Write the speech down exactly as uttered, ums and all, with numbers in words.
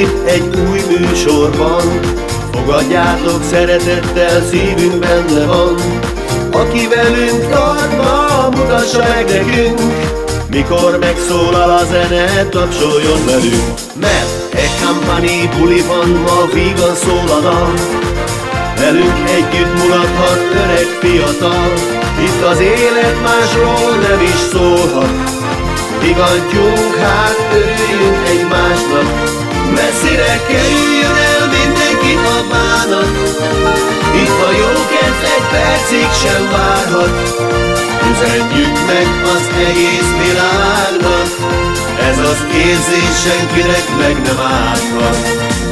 itt egy új műsorban. Fogadjátok szeretettel, szívünk benne van. Aki velünk tart ma, mutassa meg nekünk. Mikor megszólal a zene, tapsoljon velünk. Mert egy kampani buli van, ma vígan szól a dal. Velünk együtt mulathat öreg fiatal. Itt az élet másról nem is szólhat. Higgadjunk hát, örüljünk egymásnak. Messzire kerüljön el mindenkit a bánat. Itt a jókedv egy percig sem várhat. Üzenjük meg az egész világnak. Ez az érzés senkinek meg nem árthat.